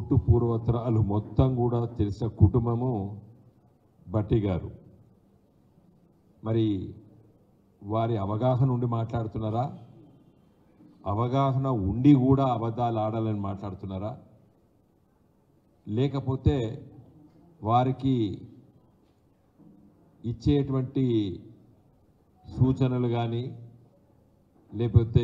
పుట్టు పూర్వోత్తరాలు మొత్తం కూడా తెలిసిన కుటుంబము భట్టి గారు. మరి వారి అవగాహన ఉండి మాట్లాడుతున్నారా, అవగాహన ఉండి కూడా అబద్ధాలు ఆడాలని మాట్లాడుతున్నారా, లేకపోతే వారికి ఇచ్చేటువంటి సూచనలు కానీ లేకపోతే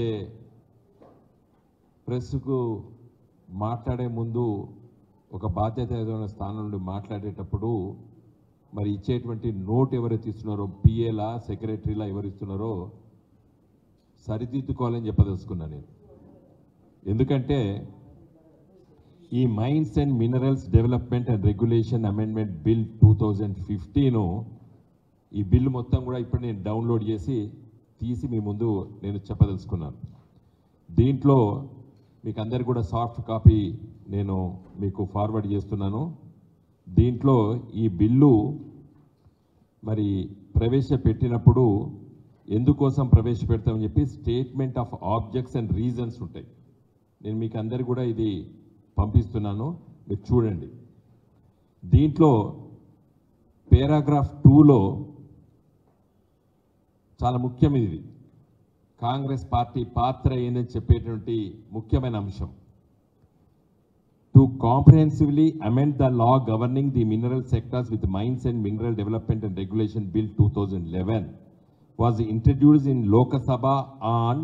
ప్రెస్కు మాట్లాడే ముందు ఒక బాధ్యత స్థానం నుండి మాట్లాడేటప్పుడు మరి ఇచ్చేటువంటి నోట్ ఎవరైతే ఇస్తున్నారో, పిఏలా సెక్రటరీలా ఎవరు ఇస్తున్నారో సరిదిద్దుకోవాలని చెప్పదలుచుకున్నాను నేను. ఎందుకంటే ఈ mines and minerals development and regulation amendment bill 2015 ఈ బిల్లు మొత్తం కూడా ఇప్పుడు నేను డౌన్లోడ్ చేసి తీసి మీ ముందు నేను చెప్పదలుచుకున్నాను. దీంట్లో మీకు అందరికీ కూడా సాఫ్ట్ కాపీ నేను మీకు ఫార్వర్డ్ చేస్తున్నాను. దీంట్లో ఈ బిల్లు మరి ప్రవేశపెట్టినప్పుడు ఎందుకోసం ప్రవేశపెడతామని చెప్పి statement of objects and reasons ఉంటాయి. నేను మీకు అందరికీ కూడా ఇది పంపిస్తున్నాను, మీరు చూడండి. దీంట్లో పారాగ్రాఫ్ 2లో చాలా ముఖ్యమైనది, కాంగ్రెస్ పార్టీ పాత్ర ఏందని చెప్పేటువంటి ముఖ్యమైన అంశం. To comprehensively amend the law governing the mineral sectors with mines and mineral development and regulation bill 2011 was introduced in Lok Sabha on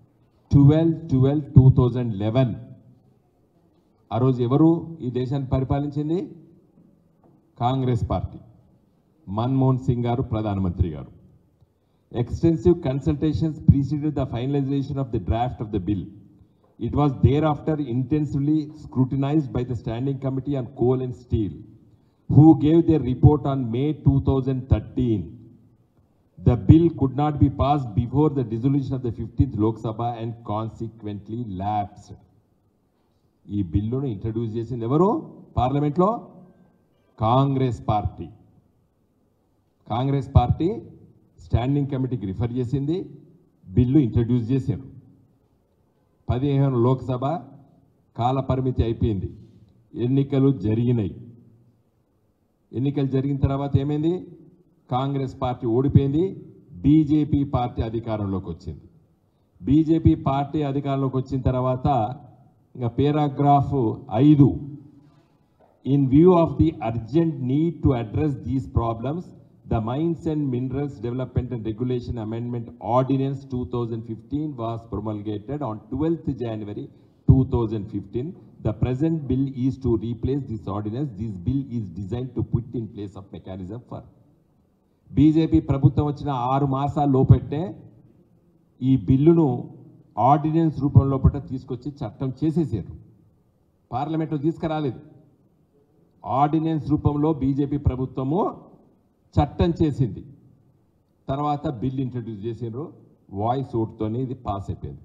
12/12/2011. ఆ రోజు ఎవరు ఈ దేశాన్ని పరిపాలించింది? కాంగ్రెస్ పార్టీ, మన్మోహన్ సింగ్ గారు ప్రధానమంత్రి గారు. Extensive consultations preceded the finalization of the draft of the bill. It was thereafter intensively scrutinized by the Standing Committee on Coal and Steel, who gave their report on May 2013. The bill could not be passed before the dissolution of the 15th Lok Sabha and consequently lapsed. ఈ బిల్లును introduce చేసింది ఎవరు పార్లమెంట్లో? Congress party. Congress party standing కమిటీకి refer చేసింది, bill introduce చేశారు. 15 లోక్సభ కాల పరిమితి అయిపోయింది, ఎన్నికలు జరిగినాయి. ఎన్నికలు జరిగిన తర్వాత ఏమైంది? కాంగ్రెస్ పార్టీ ఓడిపోయింది, బీజేపీ పార్టీ అధికారంలోకి వచ్చింది. బీజేపీ పార్టీ అధికారంలోకి వచ్చిన తర్వాత ఇంకా paragraph 5, in view of the urgent need to address these problems the Mines and Minerals Development and Regulation Amendment Ordinance 2015 was promulgated on 12th January 2015. The present bill is to replace this ordinance. This bill is designed to put in place of mechanism for BJP ప్రభుత్వం వచ్చిన 6 మాసాల లోపెట్టే ఈ బిల్లును ordinance రూపంలో తీసుకొచ్చి చట్టం చేసేసారు. పార్లమెంట్లో తీసుకురాలేదు, ఆర్డినెన్స్ రూపంలో బీజేపీ ప్రభుత్వము చట్టం చేసింది. తర్వాత బిల్ ఇంట్రడ్యూస్ చేసిండ్రు, వాయిస్ ఓట్తోనే ఇది పాస్ అయిపోయింది.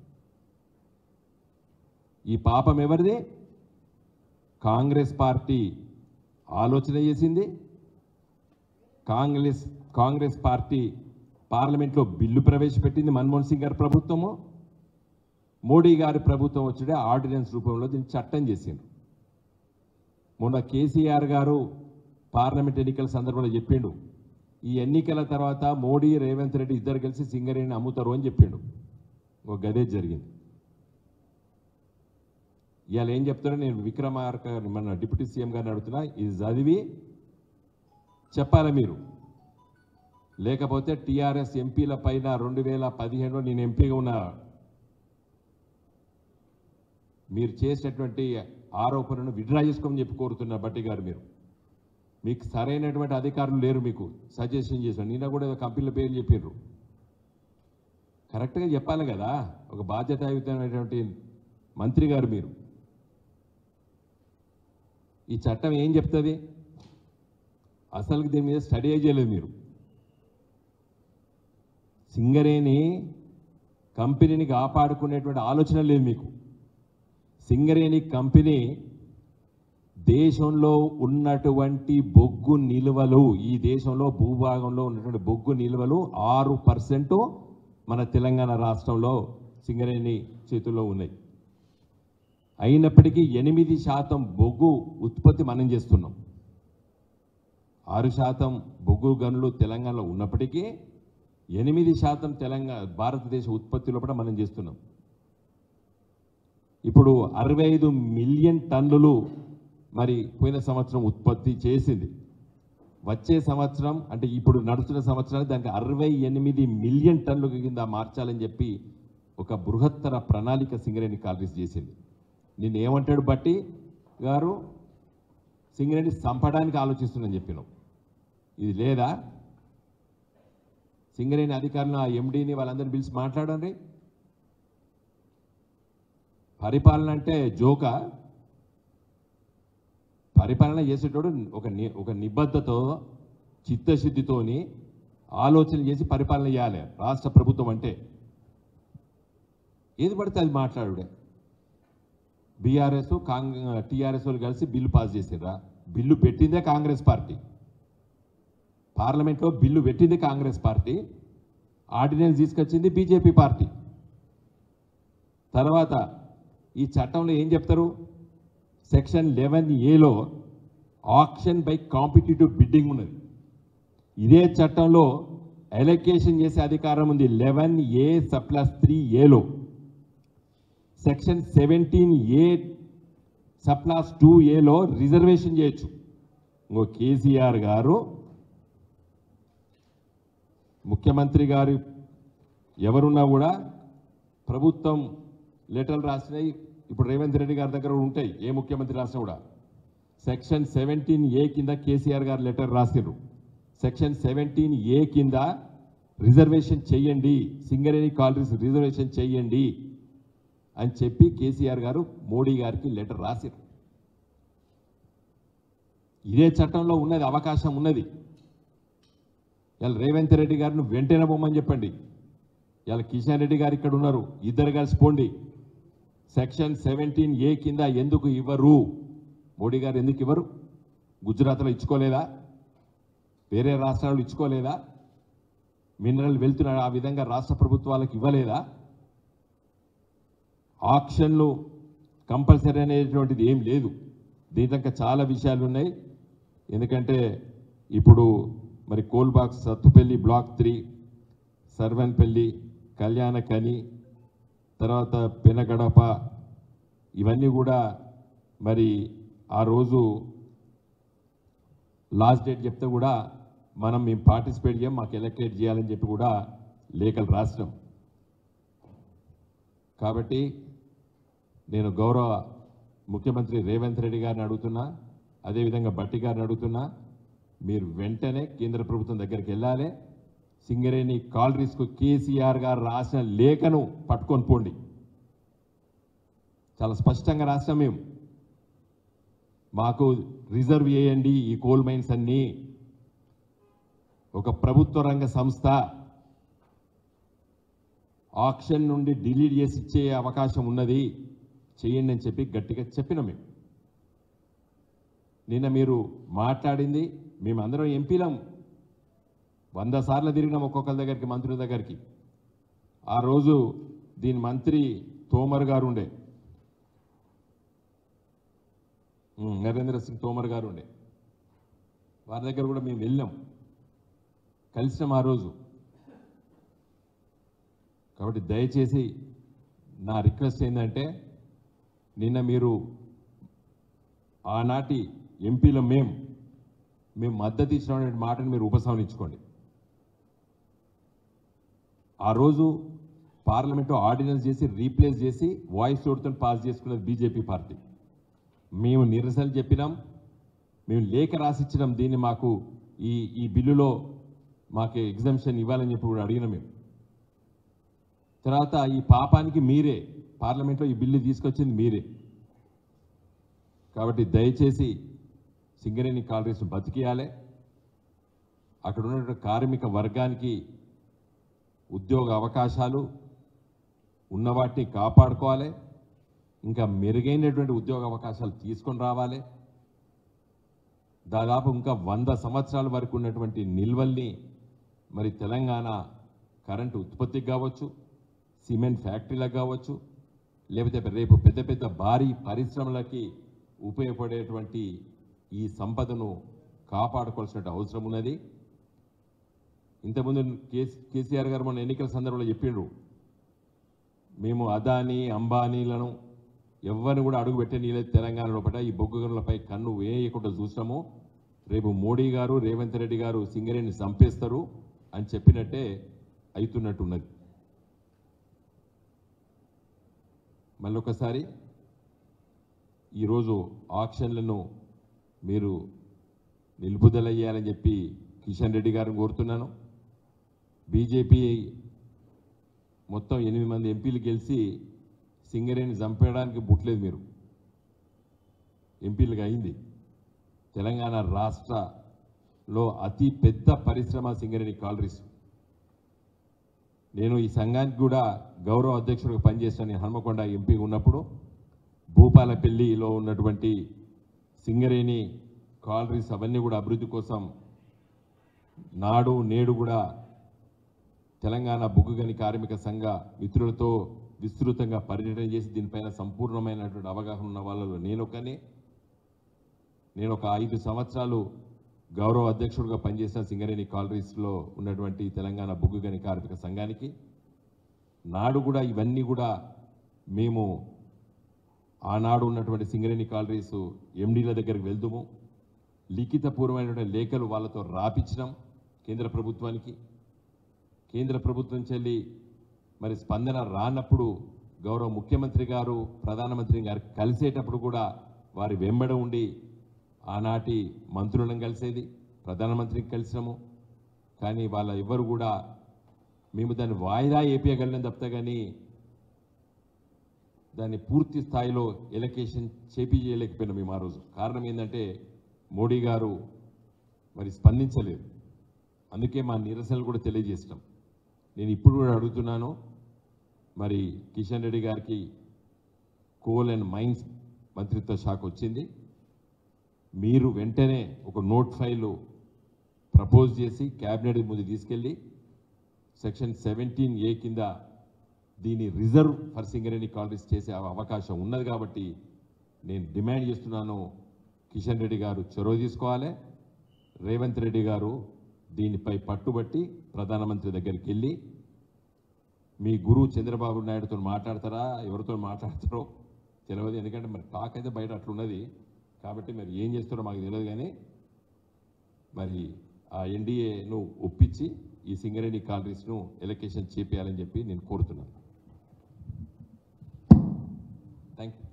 ఈ పాపం ఎవరిది? కాంగ్రెస్ పార్టీ ఆలోచన చేసింది. కాంగ్రెస్ పార్టీ పార్లమెంట్లో బిల్లు ప్రవేశపెట్టింది. మన్మోహన్ సింగ్ గారి ప్రభుత్వము, మోడీ గారి ప్రభుత్వం వచ్చే ఆర్డినెన్స్ రూపంలో దీన్ని చట్టం చేసిండ్రు. మొన్న కేసీఆర్ గారు పార్లమెంట్ ఎన్నికల సందర్భంలో చెప్పిండు, ఈ ఎన్నికల తర్వాత మోడీ రేవంత్ రెడ్డి ఇద్దరు కలిసి సింగరేణిని అమ్ముతారు అని చెప్పిండు. ఒక గదే జరిగింది. ఇవాళ ఏం చెప్తారో నేను విక్రమార్క మన డిప్యూటీ సీఎం గారిని అడుగుతున్నా, ఇది చదివి చెప్పాలి మీరు. లేకపోతే టీఆర్ఎస్ ఎంపీల పైన 2015లో నేను ఎంపీగా ఉన్నా, మీరు చేసినటువంటి ఆరోపణను విడ్రా చేసుకోమని చెప్పి కోరుతున్నా. భట్టి గారు, మీకు సరైనటువంటి అధికారులు లేరు, మీకు సజెషన్ చేశాను. నిన్న కూడా కంపెనీల పేర్లు చెప్పారు. కరెక్ట్గా చెప్పాలి కదా, ఒక బాధ్యతాయుతమైనటువంటి మంత్రి గారు మీరు. ఈ చట్టం ఏం చెప్తుంది? అసలు దీని మీద స్టడీ చేయలేదు మీరు. సింగరేణి కంపెనీని కాపాడుకునేటువంటి ఆలోచన లేదు మీకు. సింగరేణి కంపెనీ దేశంలో ఉన్నటువంటి బొగ్గు నిల్వలు, ఈ దేశంలో భూభాగంలో ఉన్నటువంటి బొగ్గు నిల్వలు 6% మన తెలంగాణ రాష్ట్రంలో సింగరేణి చేతుల్లో ఉన్నాయి. అయినప్పటికీ 8% బొగ్గు ఉత్పత్తి మనం చేస్తున్నాం. 6% బొగ్గు గనులు తెలంగాణలో ఉన్నప్పటికీ 8% తెలంగాణ భారతదేశ ఉత్పత్తిలో కూడా మనం చేస్తున్నాం. ఇప్పుడు 65 మిలియన్ టన్నులు మరి పోయిన సంవత్సరం ఉత్పత్తి చేసింది. వచ్చే సంవత్సరం అంటే ఇప్పుడు నడుస్తున్న సంవత్సరానికి దానికి 68 మిలియన్ టన్నుల కింద మార్చాలని చెప్పి ఒక బృహత్తర ప్రణాళిక సింగరేణి కాలరీస్ చేసింది. నిన్ను ఏమంటాడు బట్టి గారు, సింగరేణి చంపడానికి ఆలోచిస్తుందని చెప్పినావు. ఇది లేదా? సింగరేణి అధికారులు ఆ ఎండీని వాళ్ళందరినీ పిలిచి మాట్లాడండి. పరిపాలన అంటే జోకా? పరిపాలన చేసేటోడు ఒక నిబద్ధతో చిత్తశుద్ధితోని ఆలోచన చేసి పరిపాలన చేయాలి రాష్ట్ర ప్రభుత్వం అంటే. ఏది పడితే అది మాట్లాడుడే. బీఆర్ఎస్ టీఆర్ఎస్ వాళ్ళు కలిసి బిల్లు పాస్ చేసిర్రా? బిల్లు పెట్టిందే కాంగ్రెస్ పార్టీ. పార్లమెంట్లో బిల్లు పెట్టింది కాంగ్రెస్ పార్టీ, ఆర్డినెన్స్ తీసుకొచ్చింది బీజేపీ పార్టీ. తర్వాత ఈ చట్టంలో ఏం చెప్తారు? Section 11A auction by competitive bidding ఉన్నది. ఇదే చట్టంలో ఎలొకేషన్ చేసే అధికారం ఉంది 11A+3A. సెక్షన్ 17A+2A రిజర్వేషన్ చేయొచ్చు. ఇంకో కేసీఆర్ గారు ముఖ్యమంత్రి గారు ఎవరున్నా కూడా ప్రభుత్వం లెటర్లు రాసినాయి. ఇప్పుడు రేవంత్ రెడ్డి గారి దగ్గర ఉంటాయి, ఏ ముఖ్యమంత్రి రాసినా కూడా. సెక్షన్ 17A కింద కేసీఆర్ గారు లెటర్ రాసిర్రు. సెక్షన్ 17A కింద రిజర్వేషన్ చెయ్యండి, సింగరేణి కాలరీస్ రిజర్వేషన్ చెయ్యండి అని చెప్పి కేసీఆర్ గారు మోడీ గారికి లెటర్ రాసిర్రు. ఇదే చట్టంలో ఉన్నది, అవకాశం ఉన్నది. ఇలా రేవంత్ రెడ్డి గారిని వెంటనే పోమని చెప్పండి. ఇలా కిషన్ రెడ్డి గారు ఇక్కడ ఉన్నారు, ఇద్దరు కలిసి పోండి. సెక్షన్ 17A కింద ఎందుకు ఇవ్వరు? మోడీ గారు ఎందుకు ఇవ్వరు? గుజరాత్లో ఇచ్చుకోలేదా? వేరే రాష్ట్రాలు ఇచ్చుకోలేదా? మినరల్ వెళ్తున్నాడు, ఆ విధంగా రాష్ట్ర ప్రభుత్వాలకు ఇవ్వలేదా? ఆక్షన్లు కంపల్సరీ అనేటువంటిది ఏం లేదు. దీంట్లో చాలా విషయాలు ఉన్నాయి. ఎందుకంటే ఇప్పుడు మరి కోల్బాక్స్ సత్తుపల్లి బ్లాక్ 3, సర్వన్పల్లి, కళ్యాణకని, తర్వాత పెనగడప, ఇవన్నీ కూడా మరి ఆ రోజు లాస్ట్ డేట్ చెప్తే కూడా మేము పార్టిసిపేట్ చేయం, మాకు ఎలక్టేట్ చేయాలని చెప్పి కూడా లేఖలు రాసినాం. కాబట్టి నేను గౌరవ ముఖ్యమంత్రి రేవంత్ రెడ్డి గారిని అడుగుతున్నా, అదేవిధంగా బట్టి గారిని అడుగుతున్నా, మీరు వెంటనే కేంద్ర ప్రభుత్వం దగ్గరికి వెళ్ళాలి. సింగరేణి కాలరీస్కు కేసీఆర్ గారు రాసిన లేఖను పట్టుకొని పోండి. చాలా స్పష్టంగా రాసినాం మేము, మాకు రిజర్వ్ చేయండి ఈ కోల్ మైన్స్ అన్నీ. ఒక ప్రభుత్వ రంగ సంస్థ ఆక్షన్ నుండి డిలీట్ చేసి ఇచ్చే అవకాశం ఉన్నది, చేయండి అని చెప్పి గట్టిగా చెప్పినాం మేము. నిన్న మీరు మాట్లాడింది, మేమందరం ఎంపీలం 100 సార్లు తిరిగినాం ఒక్కొక్కరి దగ్గరికి, మంత్రుల దగ్గరికి. ఆ రోజు దీని మంత్రి తోమర్ గారు ఉండే, నరేంద్ర సింగ్ తోమర్ గారు ఉండే, వారి దగ్గర కూడా మేము వెళ్ళాం, కలిసినాం ఆ రోజు. కాబట్టి దయచేసి నా రిక్వెస్ట్ ఏంటంటే, నిన్న మీరు ఆనాటి ఎంపీలో మేము మద్దతు ఇచ్చిన మాటను మీరు ఉపసంహరించుకోండి. ఆ రోజు పార్లమెంటు ఆర్డినెన్స్ చేసి రీప్లేస్ చేసి వాయిస్ ఓటుతో పాస్ చేసుకున్నది బీజేపీ పార్టీ. మేము నిరసనలు చెప్పినాం, మేము లేఖ రాసిచ్చినాం, దీన్ని మాకు ఈ బిల్లులో మాకు ఎగ్జంప్షన్ ఇవ్వాలని చెప్పి కూడా అడిగినాం మేము. తర్వాత ఈ పాపానికి మీరే పార్లమెంట్లో ఈ బిల్లు తీసుకొచ్చింది మీరే. కాబట్టి దయచేసి సింగరేణి కాలరీస్ను బతికియాలి, అక్కడ ఉన్నటువంటి కార్మిక వర్గానికి ఉద్యోగ అవకాశాలు ఉన్న వాటిని కాపాడుకోవాలి, ఇంకా మెరుగైనటువంటి ఉద్యోగ అవకాశాలు తీసుకొని రావాలి. దాదాపు ఇంకా 100 సంవత్సరాల వరకు ఉన్నటువంటి నిల్వల్ని మరి తెలంగాణ కరెంటు ఉత్పత్తికి కావచ్చు, సిమెంట్ ఫ్యాక్టరీలకు కావచ్చు, లేకపోతే రేపు పెద్ద పెద్ద భారీ పరిశ్రమలకి ఉపయోగపడేటువంటి ఈ సంపదను కాపాడుకోవాల్సిన అవసరం ఉన్నది. ఇంతకుముందు కేసీఆర్ గారు మన ఎన్నికల సందర్భంలో చెప్పిండ్రు, మేము అదానీ అంబానీలను ఎవరిని కూడా అడుగు పెట్టనీయలేదు తెలంగాణ లోపల, ఈ బొగ్గు గనులపై కన్ను వేయకుండా చూసాము, రేపు మోడీ గారు రేవంత్ రెడ్డి గారు సింగరేణిని చంపేస్తారు అని చెప్పినట్టే అవుతున్నట్టున్నది. మళ్ళొకసారి ఈరోజు ఆక్షన్లను మీరు నిలుపుదల చేయాలని చెప్పి కిషన్ రెడ్డి గారిని కోరుతున్నాను. బీజేపీ మొత్తం 8 మంది ఎంపీలు గెలిచి సింగరేణిని చంపేయడానికి బుట్లేదు, మీరు ఎంపీలుగా అయింది. తెలంగాణ రాష్ట్రలో అతి పెద్ద పరిశ్రమ సింగరేణి కాలరీస్. నేను ఈ సంఘానికి కూడా గౌరవ అధ్యక్షుడిగా పనిచేసిన హన్మకొండ ఎంపీ ఉన్నప్పుడు భూపాలపల్లిలో ఉన్నటువంటి సింగరేణి కాలరీస్ అవన్నీ కూడా అభివృద్ధి కోసం నాడు నేడు కూడా తెలంగాణ బొగ్గు గని కార్మిక సంఘ మిత్రులతో విస్తృతంగా పర్యటన చేసి దీనిపైన సంపూర్ణమైనటువంటి అవగాహన ఉన్న వాళ్ళలో నేను ఒక 5 సంవత్సరాలు గౌరవ అధ్యక్షుడిగా పనిచేసిన సింగరేణి కాలరీస్లో ఉన్నటువంటి తెలంగాణ బొగ్గు గని కార్మిక సంఘానికి నాడు కూడా ఇవన్నీ కూడా మేము ఆనాడు ఉన్నటువంటి సింగరేణి కాలరీస్ ఎండీల దగ్గరికి వెళ్దాము, లిఖితపూర్వమైనటువంటి లేఖలు వాళ్ళతో రాపించినాం కేంద్ర ప్రభుత్వానికి. కేంద్ర ప్రభుత్వం చెల్లి మరి స్పందన రానప్పుడు గౌరవ ముఖ్యమంత్రి గారు ప్రధానమంత్రి గారు కలిసేటప్పుడు కూడా వారి వెంబడ ఉండి ఆనాటి మంత్రులను కలిసేది, ప్రధానమంత్రికి కలిసినాము. కానీ వాళ్ళ ఎవరు కూడా మేము దాన్ని వాయిదా వేయగలిగిన తప్పితే కానీ దాన్ని పూర్తి స్థాయిలో ఎలకేషన్ చేపించలేకపోయినాం మేము ఆ రోజు. కారణం ఏంటంటే మోడీ గారు మరి స్పందించలేదు. అందుకే మా నిరసనలు కూడా తెలియజేసినాం. నేను ఇప్పుడు కూడా అడుగుతున్నాను, మరి కిషన్ రెడ్డి గారికి కోల్ అండ్ మైన్స్ మంత్రిత్వ శాఖ వచ్చింది, మీరు వెంటనే ఒక నోట్ ఫైలు ప్రపోజ్ చేసి క్యాబినెట్ ముందు తీసుకెళ్ళి సెక్షన్ 17A కింద దీన్ని రిజర్వ్ ఫర్ సింగరేణి కాలరీస్ చేసే అవకాశం ఉన్నది. కాబట్టి నేను డిమాండ్ చేస్తున్నాను, కిషన్ రెడ్డి గారు చొరవ తీసుకోవాలి, రేవంత్ రెడ్డి గారు దీనిపై పట్టుబట్టి ప్రధానమంత్రి దగ్గరికి వెళ్ళి మీ గురువు చంద్రబాబు నాయుడుతో మాట్లాడతారా ఎవరితో మాట్లాడతారో తెలియదు, ఎందుకంటే మరి టాక్ అయితే బయట అట్లున్నది. కాబట్టి మరి ఏం చేస్తారో మాకు తెలియదు. కానీ మరి ఆ ఎన్డీఏను ఒప్పించి ఈ సింగరేణి కాలరీస్ను ఎలకేషన్ చేపేయాలని చెప్పి నేను కోరుతున్నాను. Thank you.